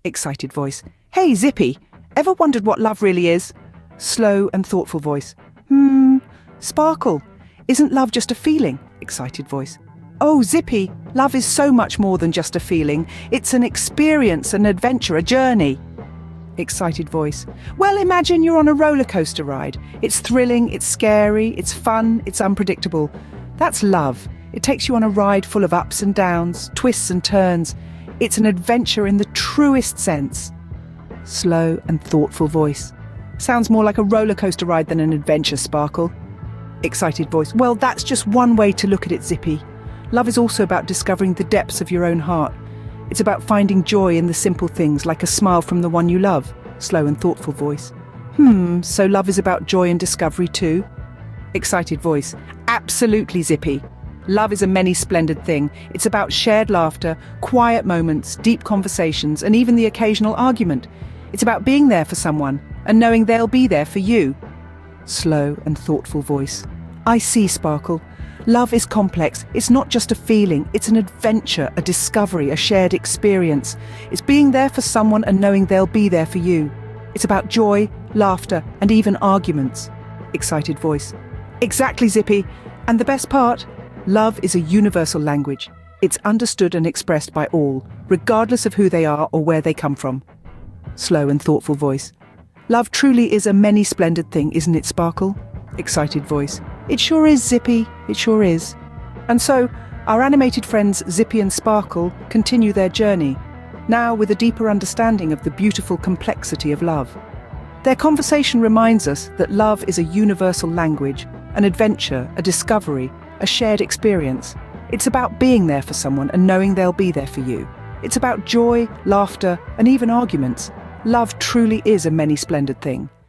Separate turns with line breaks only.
Excited voice. Hey, Zippy, ever wondered what love really is? Slow and thoughtful voice. Sparkle. Isn't love just a feeling? Excited voice. Oh, Zippy, love is so much more than just a feeling. It's an experience, an adventure, a journey. Excited voice. Well, imagine you're on a roller coaster ride. It's thrilling, it's scary, it's fun, it's unpredictable. That's love. It takes you on a ride full of ups and downs, twists and turns. It's an adventure in the truest sense. Slow and thoughtful voice. Sounds more like a roller coaster ride than an adventure, Sparkle. Excited voice. Well, that's just one way to look at it, Zippy. Love is also about discovering the depths of your own heart. It's about finding joy in the simple things, like a smile from the one you love. Slow and thoughtful voice. So love is about joy and discovery too? Excited voice. Absolutely, Zippy. Love is a many splendid thing. It's about shared laughter, quiet moments, deep conversations, and even the occasional argument. It's about being there for someone and knowing they'll be there for you. Slow and thoughtful voice. I see, Sparkle. Love is complex. It's not just a feeling. It's an adventure, a discovery, a shared experience. It's being there for someone and knowing they'll be there for you. It's about joy, laughter, and even arguments. Excited voice. Exactly, Zippy. And the best part? Love is a universal language. It's understood and expressed by all, regardless of who they are or where they come from. Slow and thoughtful voice. Love truly is a many splendid thing, isn't it, Sparkle? Excited voice. It sure is, Zippy. It sure is. And so, our animated friends Zippy and Sparkle continue their journey, now with a deeper understanding of the beautiful complexity of love. Their conversation reminds us that love is a universal language, an adventure, a discovery, a shared experience. It's about being there for someone and knowing they'll be there for you. It's about joy, laughter, and even arguments. Love truly is a many splendid thing.